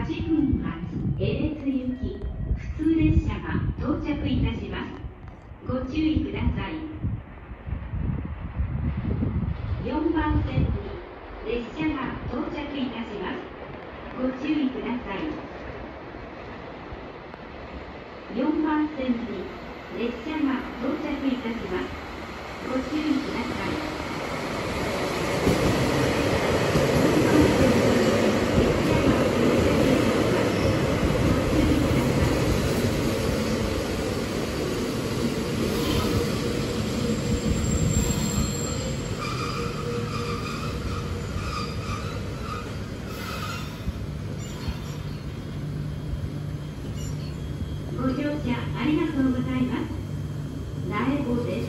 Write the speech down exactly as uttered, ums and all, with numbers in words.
はちふん発江別行き普通列車が到着いたします。ご注意ください。よんばん線に列車が到着いたします。ご注意ください。よんばん線に列車が到着いたします。ご注意ください。ご乗車ありがとうございます。苗穂です。